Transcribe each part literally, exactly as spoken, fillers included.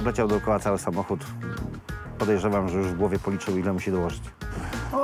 Obleciał dookoła cały samochód. Podejrzewam, że już w głowie policzył, ile musi dołożyć. O.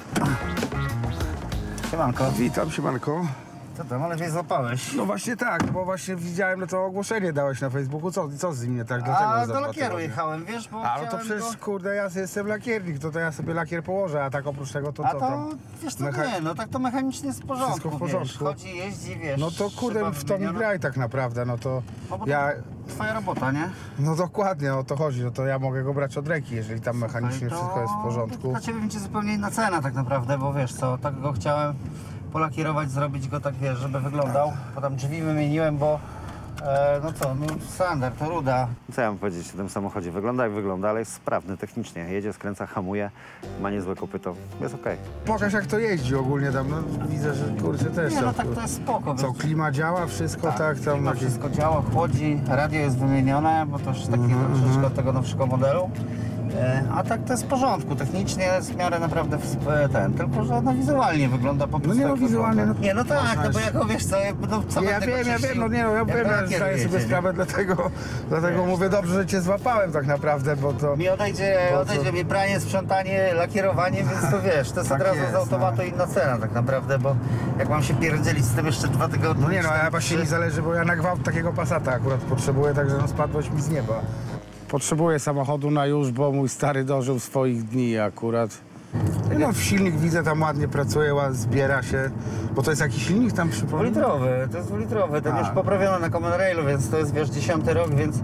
Siemanko. Witam, siemanko. Co tam, ale mnie złapałeś? No właśnie tak, bo właśnie widziałem, no to ogłoszenie dałeś na Facebooku. Co, co z nim nie tak? Dlaczego A za do dwa lakieru tygodnie? jechałem, wiesz, bo A no to chciałem przecież, go... kurde, ja jestem lakiernik, to, to ja sobie lakier położę, a tak oprócz tego to A co to, tam? wiesz co, Mecha- nie, no tak to mechanicznie jest w porządku, Wszystko w porządku. Wiesz, chodzi, jeździ, wiesz. No to kurde, szyba w to mi wymieniona. graj tak naprawdę, no to No bo ja... to twoja robota, nie? No dokładnie, o to chodzi, no to ja mogę go brać od ręki, jeżeli tam mechanicznie to, wszystko jest w To porządku. dla ciebie będzie zupełnie inna cena tak naprawdę, bo wiesz co, tak go chciałem polakierować, zrobić go tak, wiesz, żeby wyglądał. Potem drzwi wymieniłem, bo e, no co, no standard, to ruda. Co ja mam powiedzieć o tym samochodzie? Wygląda jak wygląda, ale jest sprawny technicznie. Jedzie, skręca, hamuje, ma niezłe kopyto. Jest okej. Pokaż jak to jeździ ogólnie tam, no widzę, że kurczę też Nie, no tam, tak to jest spoko, co, wiesz. klima działa, wszystko tak, tam klima, jakieś... wszystko działa, chłodzi, radio jest wymienione, bo to już taki Mhm, troszeczkę od tego nowszego modelu. E, a tak to jest w porządku, technicznie jest w miarę naprawdę w, e, ten, tylko że no wizualnie wygląda po prostu nie, no, jak wizualnie, wygląda. no, Nie, no tak, można no bo się- jako wiesz co, no co Nie, ja będę go wiem, ja wiem, czyścił, no nie, no ja jak wiem, do ja lakieru zdaję sobie jedzie, nie? sprawę, dlatego, dlatego mówię dobrze, że cię złapałem tak naprawdę, bo to... Mi odejdzie, Po co? odejdzie mi pranie, sprzątanie, lakierowanie, więc to wiesz, to jest Tak od razu jest, z automatu no. inna cena tak naprawdę, bo jak mam się pierdzielić z tym jeszcze dwa tygodnie... No nie no, cztery, ja właśnie trzy- mi zależy, bo ja na gwałt takiego Passata akurat potrzebuję, także no spadłeś mi z nieba. Potrzebuję samochodu na już, bo mój stary dożył swoich dni akurat. No w silnik widzę, tam ładnie pracuje, ładnie zbiera się, bo to jest jakiś silnik tam przypomnę? Dwulitrowy, to jest dwulitrowy, ten A. już poprawiony na Common Railu, więc to jest wiesz dziesiąty rok, więc,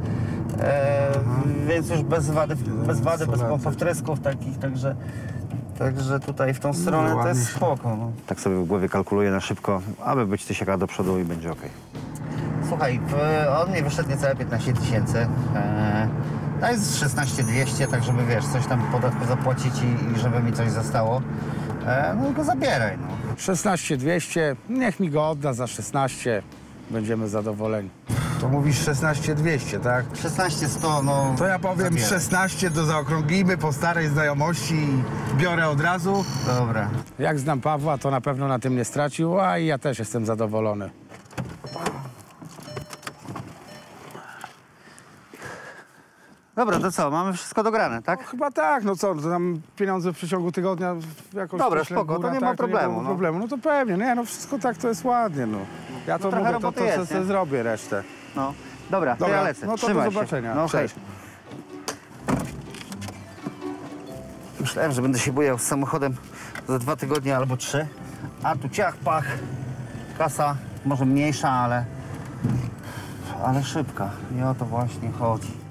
e, więc już bez wady, bez wady, bez Solety. pompowtrysków takich, także, także tutaj w tą stronę to ładnie jest się- spoko. No. Tak sobie w głowie kalkuluję na szybko, aby być tysiaka do przodu i będzie okej. Słuchaj, w, on mnie wyszedł niecałe piętnaście tysięcy. E, to jest szesnaście dwieście, tak żeby wiesz, coś tam podatku zapłacić i, i żeby mi coś zostało. E, no i go zabieraj, no. szesnaście dwieście, niech mi go odda za szesnaście, będziemy zadowoleni. To mówisz szesnaście dwieście, tak? szesnaście sto, no. To ja powiem zabieraj. szesnaście, to zaokrąglimy po starej znajomości i biorę od razu. Dobra. Jak znam Pawła, to na pewno na tym nie stracił, a i ja też jestem zadowolony. Dobra, to co, mamy wszystko dograne, tak? No, chyba tak, no co, to tam pieniądze w przeciągu tygodnia jakoś... Dobra, wyślę spoko, w górę, to nie ma tak, problemu, było no. problemu. No to pewnie, nie, no wszystko tak to jest ładnie, no. Ja to trochę mówię, to, roboty to, to, jest, to nie? zrobię resztę. No. Dobra, to Dobra, ja lecę. no to do Trzymaj się. zobaczenia. No hej. Cześć. Myślałem, że będę się bujał z samochodem za dwa tygodnie albo trzy. A tu ciach, pach. Kasa może mniejsza, ale... ale szybka. I o to właśnie chodzi.